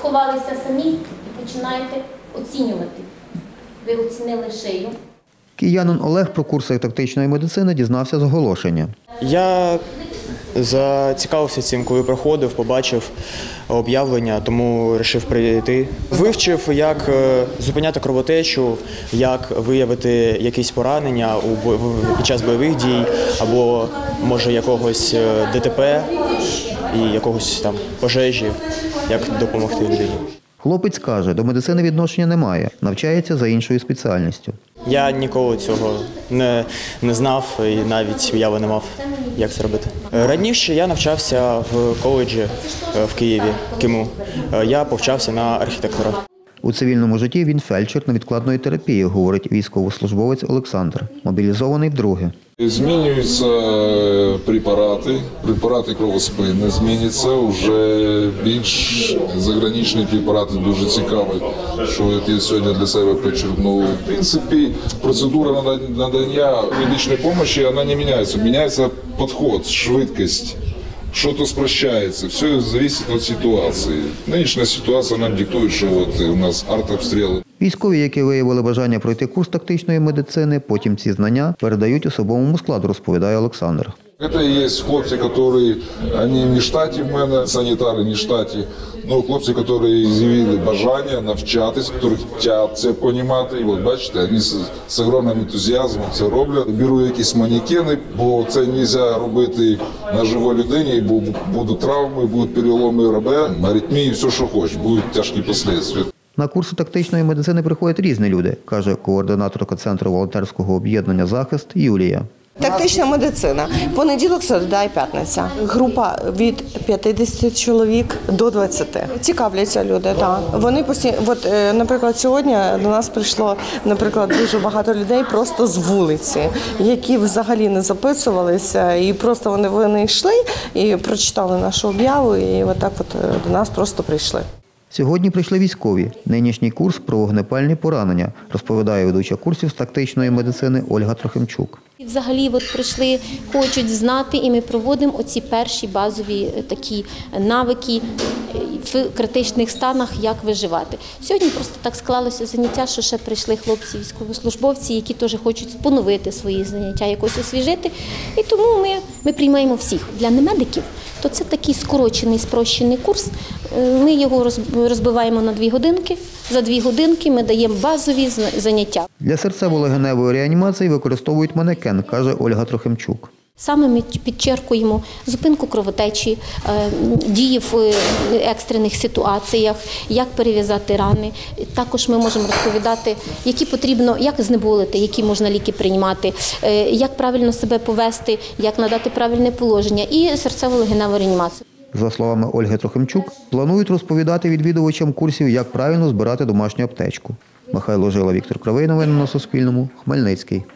сховалися самі і починаєте оцінювати. Ви оцінили шию. Киянин Олег про курси тактичної медицини дізнався з оголошення. Я зацікавився цим, коли проходив, побачив об'явлення, тому вирішив прийти. Вивчив, як зупиняти кровотечу, як виявити якісь поранення під час бойових дій, або, може, якогось ДТП і якогось там пожежі, як допомогти людині. Хлопець каже, до медицини відношення немає, навчається за іншою спеціальністю. Я ніколи цього не знав і навіть уяви не мав, як це робити. Раніше я навчався в коледжі в Києві, КИМУ. Я повчався на архітектора. У цивільному житті він фельдшер невідкладної терапії, говорить військовослужбовець Олександр. Мобілізований вдруге. Змінюються препарати кровоспини зміняться, вже більш заграничні препарати дуже цікаві, що я сьогодні для себе почерпнув. В принципі, процедура надання медичної допомоги, вона не міняється, міняється підход, швидкість. Что-то спрощается, все зависит от ситуации. Нынешняя ситуация нам диктует, что вот у нас артобстрелы. Військові, які виявили бажання пройти курс тактичної медицини, потім ці знання передають особовому складу, розповідає Олександр. Это и есть хлопцы, которые, они не в штаті в мене, санітари не в штаті, но хлопці, які з'явили бажання навчатись, які хочуть це розуміти. І от бачите, вони з огромним ентузіазмом це роблять. Беру якісь манекени, бо це не можна робити на живій людині, бо будуть травми, будуть переломи ребер, аритмії, все, що хочеш, будуть тяжкі наслідки. На курси тактичної медицини приходять різні люди, каже координаторка Центру волонтерського об'єднання «Захист» Юлія. Тактична медицина. Понеділок, середа і п'ятниця. Група від 50 чоловік до 20. Цікавляться люди, так. Вони постійно, наприклад, сьогодні до нас прийшло, дуже багато людей просто з вулиці, які взагалі не записувалися, і просто вони йшли і прочитали нашу об'яву, і отак до нас просто прийшли. Сьогодні прийшли військові. Нинішній курс про вогнепальні поранення, розповідає ведуча курсів з тактичної медицини Ольга Трохимчук. Взагалі прийшли, хочуть знати, і ми проводимо оці перші базові такі навики в критичних станах, як виживати. Сьогодні просто так склалося заняття, що ще прийшли хлопці-військовослужбовці, які теж хочуть поновити свої заняття, якось освіжити. І тому ми приймаємо всіх. Для немедиків то це такий скорочений, спрощений курс. Ми його розбиваємо на 2 годинки. За 2 годинки ми даємо базові заняття. Для серцево-легеневої реанімації використовують манекен, каже Ольга Трохимчук. Саме ми підчеркуємо зупинку кровотечі, дії в екстрених ситуаціях, як перев'язати рани. Також ми можемо розповідати, які потрібно, як знеболити, які можна ліки приймати, як правильно себе повести, як надати правильне положення і серцево-легеневу реанімацію. За словами Ольги Трохимчук, планують розповідати відвідувачам курсів, як правильно збирати домашню аптечку. Михайло Жила, Віктор Кривий. Новини на Суспільному. Хмельницький.